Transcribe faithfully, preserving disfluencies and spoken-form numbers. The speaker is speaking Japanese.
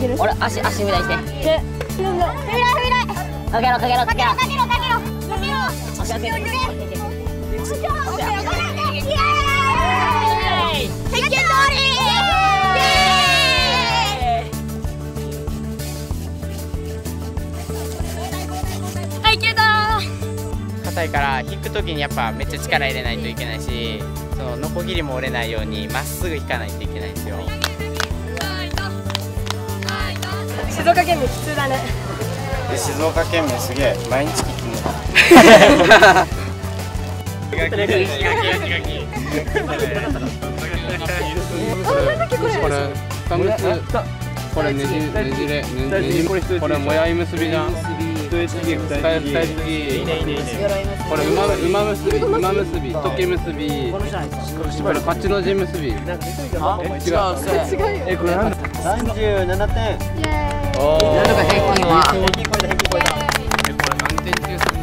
ける。 俺足足みたいにして。で、ふらふらふら。かけろかけろかけろかけろかけろかけろ。足上げて。 硬いから引くときにやっぱめっちゃ力入れないといけないし、そのノコギリも折れないようにまっすぐ引かないといけないんですよ。 静岡県民普通だね。 静岡県民すげえ毎日聞くの。 これ深結これねじねじれねじこれもやい結びじゃん。これ馬馬結び馬結び時結びこれ八の字結び。違う。えこれなんだ。 三十七点。 なんとか平均は。 これ何点中するの？